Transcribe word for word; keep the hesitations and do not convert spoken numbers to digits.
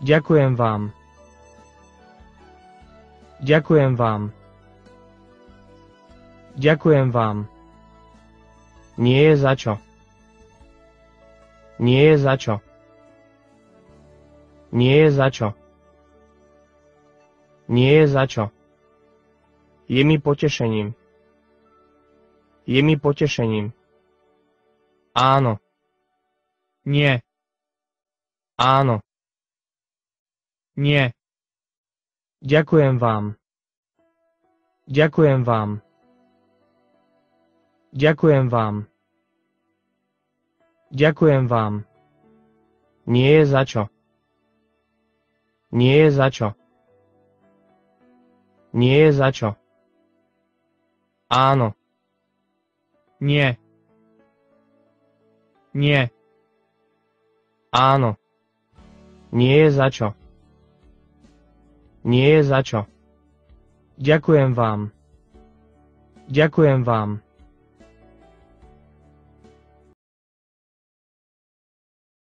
Ďakujem vám. Ďakujem vám. Ďakujem vám. Nie je za čo. Nie je za čo. Nie je za čo. Nie je za čo. Je mi potešením. Je mi potešením. Áno. Nie. Áno. Nie. Ďakujem vám. Ďakujem vám. Ďakujem vám. Ďakujem vám. Nie je za čo. Nie je za čo. Nie je za čo. Áno. Nie. Nie. Áno. Nie je za čo. Nie je za čo. Ďakujem vám. Ďakujem vám.